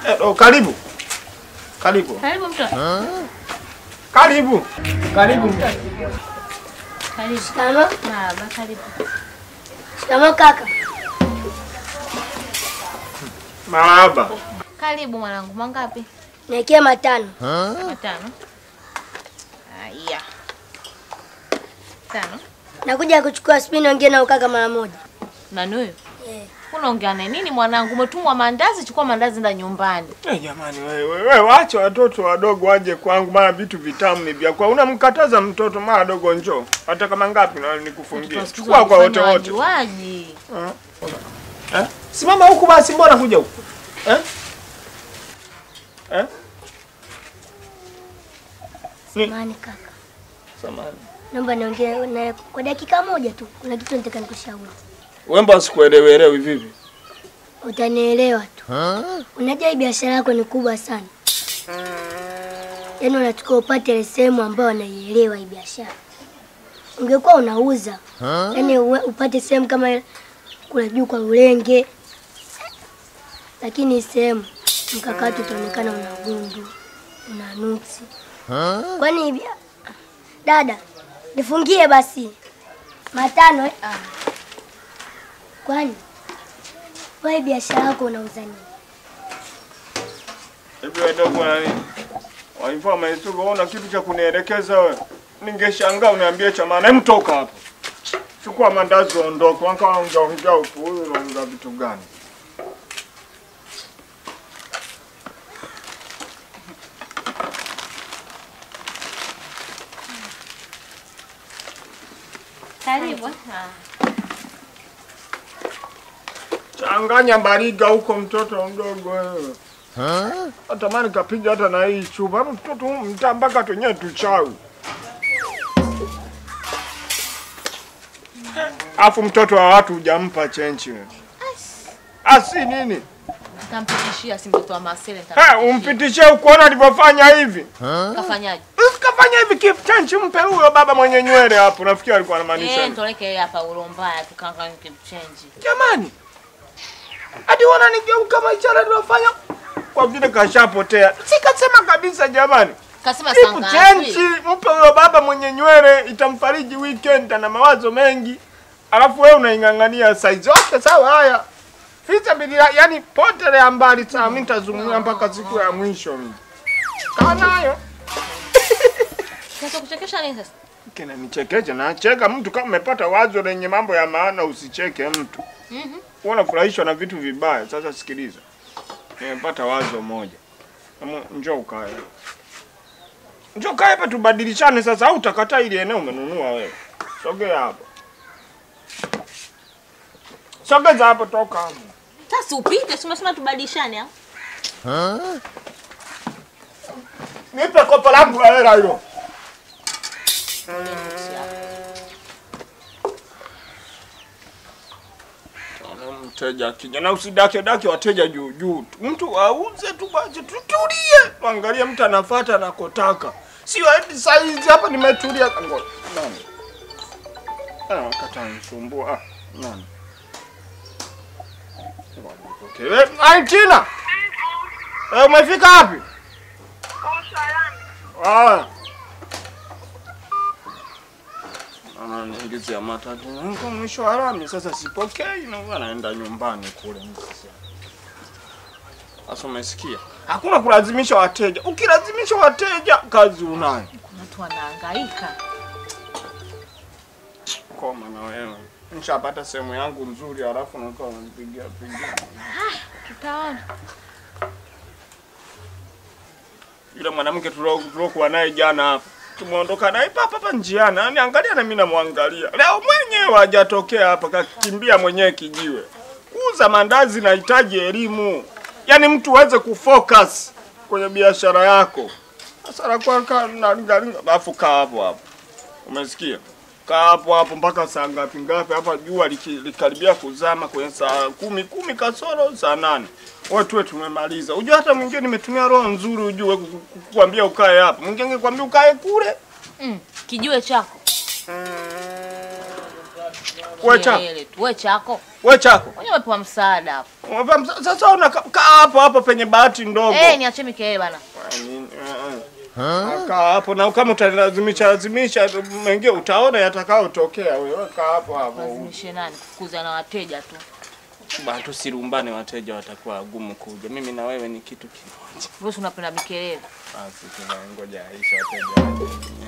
Karibu. Karibu. Karibu mtoto. Karibu. Karibu mtoto. Karibu. Shikamoo. Baba, karibu. Shikamoo kaka. Marahaba. Karibu mwanangu, mangapi? Niwekee 5. 5. Haya. 5. Nakuja kuchukua spini ongea na ukaka mara moja. Nani huyo? Unaongea na nini mwanangu? Umetumwa mandazi, chukua mandazi nda nyumbani. Jamani wewe waache watoto wadogo waje kwangu, maana vitu vitamu ni vya kwa. Unamkataza mtoto mara dogo njoo. Hata kama ngapi na nikufungie. Chukua kwa wote wote. Waji. Simama huku basi, mbona kuja huku? Samahani kaka. Samahani. Naomba niongee na kwa dakika moja tu. Kuna kitu nataka nikushauri. Wewe mbona sikuelewi vipi? Utanielewa tu. Unajua hii biashara yako ni kubwa sana. Yaani unachukua upate sehemu ambayo unaielewa hii biashara. Ungekuwa unauza. Yaani upate sehemu kama kula juu kwa Ulenge. Lakini sehemu mkakati utaonekana una gundu, una nuksi. Kwani dada, nifungie basi 5 Kwani wewe biashara yako unauza nini? Hivi wadogo nani? Waifa maisuko una kitu cha kunielekeza wewe. Ningeshangaa uniambie cha maana. Hem, toka hapo. Chukua mandazi ondoka. Wanka ongea huko, wewe unaongea vitu gani? Karibu. Changanya mbariga huko mtoto mdogo wewe. Atamani kapiga hata na hii chupa. Mtoto mtambaka tunyewe tuchawi. Afu mtoto wa watu hujampa chenchi wewe. Asi nini? Nitampitishia si mtoto wa Masele. Umpitishie ukoona alivyofanya hivi. Kafanyaje? Kafanya hivi kifu chenchi mpe huyo baba mwenye nywele hapo. Nafikiri alikuwa anamaanisha. Toleke hapa ulombaya tukanga kimchenji. Jamani. Hadi wana nigeuka kama ishara nilofanya kwa vile kashapotea. Sikasema kabisa jamani. Kasema sanga. Chenchi mpe huyo baba mwenye nywele itamfariji weekend na mawazo mengi. Alafu wewe unaingangania size wake sawa haya. Fita bila yani potele ambali saa mimi nitazungumza mpaka siku ya mwisho mimi. Kanayo. Sasa kuchekesha nini sasa? Kina nichekeje na cheka mtu kama umepata wazo lenye mambo ya maana usicheke mtu. Unafurahishwa na vitu vibaya. Sasa sikiliza. Nimepata wazo moja. Njoo ukae. Njoo kae hapa tubadilishane sasa au utakataa ile eneo umenunua wewe. Sogea hapo. Sogeza hapo toka hapo. Sasa upite, si umesema tubadilishane au? Nipe kopo langu la hela hilo. Mteja kijana usidake wateja juu. Mtu auze tu basi tutulie. Angalia mtu anafuata anakotaka. Sio eti size hapa nimetulia ngoja. Nani? Kata nisumbua. Nani? Okay. Tina. Umefika wapi? Niingize ya matatu. Niko mwisho wa rami sasa sipokei na naenda nyumbani kule msisi. Sasa umesikia? Hakuna kulazimisha wateja. Ukilazimisha wateja kazi unayo. Kuna watu wanahangaika. Koma na wewe. Nishapata sehemu yangu nzuri alafu nakuwa unanipigia. Tutaona. Yule mwanamke tuliokuwa naye jana hapa. Tumeondoka naye hapa njiani. Yaani angalia na mimi namwangalia. Leo mwenyewe hajatokea hapa kakimbia mwenyewe kijiwe. Kuuza mandazi nahitaji elimu. Yaani mtu uweze kufocus kwenye biashara yako. Sasa kwa naangalia alafu kaa hapo. Umesikia? Kaa hapo mpaka saa ngapi hapa jua likaribia kuzama kwenye saa 10 kasoro saa 8. Watu wetu tumemaliza. Unajua hata mwingine nimetumia roho nzuri ujue kukuambia ukae hapa. Mwingine ningekwambia ukae kule. Kijue chako. Wewe chako. Wewe chako. Wewe umepewa msaada hapo. Umepewa msaada. Sasa unakaa hapo penye bahati ndogo. Niache mikelele bana. Kaa hapo na kama utalazimisha mengine utaona yatakao tokea wewe. Kaa hapo. Lazimishe nani? Kukuza na wateja tu. Bado tusirumbane, wateja watakuwa wagumu kuja. Mimi na wewe ni kitu kimoja. Wewe unapenda mikelele. Basi tunangoja aisha wateja.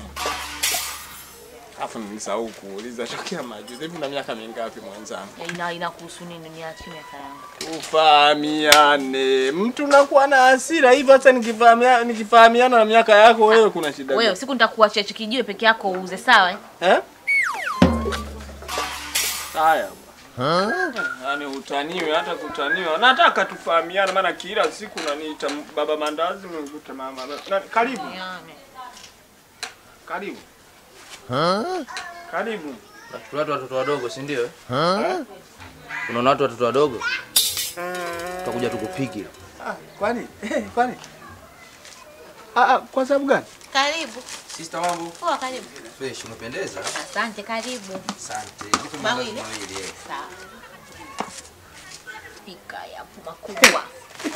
Afu nilisahau kuuliza tokea majuzi. Hivi na miaka mingapi mwenzangu? Inakuhusu nini? Niache miaka yangu. Tufahamiane. Mtu nakuwa na hasira hivi hata nikifahamiana na miaka yako wewe kuna shida. Wewe siku nitakuachia kijiwe peke yako uuze, sawa Haya. Yaani utaniwe hata kutaniwa. Nataka tufahamiane maana kila siku unaniita baba mandazi mngute mama. Karibu. Karibu. Karibu. Tunatoa watoto wadogo, si ndio? Unaona watoto wadogo? Tutakuja tukupige. Kwani? Kwani? Kwa sababu gani? Karibu. Sister mambo. Poa, karibu. Fresh, umependeza? Asante, karibu. Asante. Kitu mawili. Sawa. Pika yapo makubwa.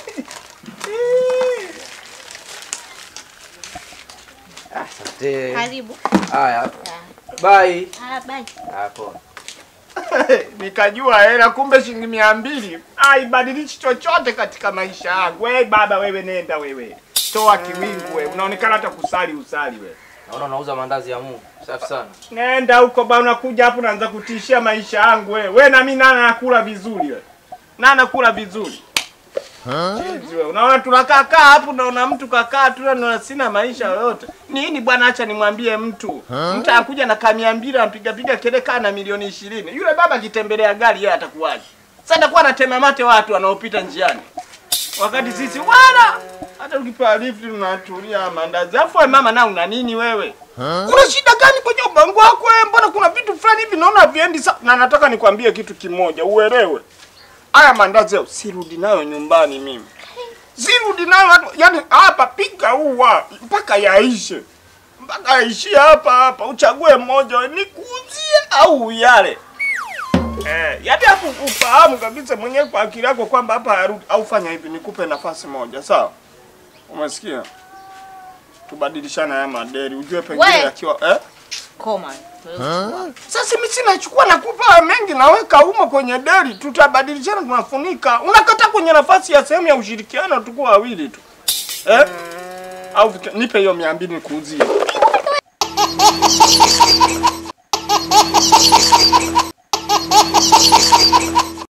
Asante. Karibu. Haya. Bye. Bye. Hapo. Nikajua hela kumbe shilingi 200. Haibadilishi chochote katika maisha yangu. Wewe baba wewe nenda wewe. Toa kiwingu wewe. Unaonekana hata kusali wewe. Naona unauza mandazi ya Mungu. Safi sana. Nenda huko bwana, unakuja hapo unaanza kutishia maisha yangu wewe. Wewe na mimi nana nakula vizuri wewe. Nana kula vizuri. Wewe unaona tunakaa hapo naona mtu kakaa tu na sina maisha yoyote. Nini bwana, acha nimwambie mtu. Mtu anakuja na kamia 200 ampiga keleka na milioni 20. Yule baba akitembelea gari yeye atakuwaje? Sasa atakuwa anatema mate watu wanaopita njiani. Wakati sisi wala hata ukipa lift unatulia mandazi. Afu wewe mama na una nini wewe? Kuna shida gani kwenye ubongo wako wewe? Mbona kuna vitu fulani hivi naona viendi sana. Na nataka nikwambie kitu kimoja uelewe. Haya mandazi sirudi nayo nyumbani mimi. Sirudi nayo yani hapa pika uwa mpaka yaishe. Mpaka yaishie hapa uchague mmoja nikuuzie au yale. Yaani hapo ufahamu kabisa mwenyewe kwa akili yako kwamba hapa harudi au fanya hivi nikupe nafasi moja, sawa? Umesikia? Tubadilishana haya maderi, ujue pengine akiwa Koma. Sasa mimi sinachukua nakupa mengi naweka humo kwenye deri, tutabadilishana tunafunika. Unakata kwenye nafasi ya sehemu ya ushirikiano tukua wawili tu. Au nipe hiyo 200 nikuuzie.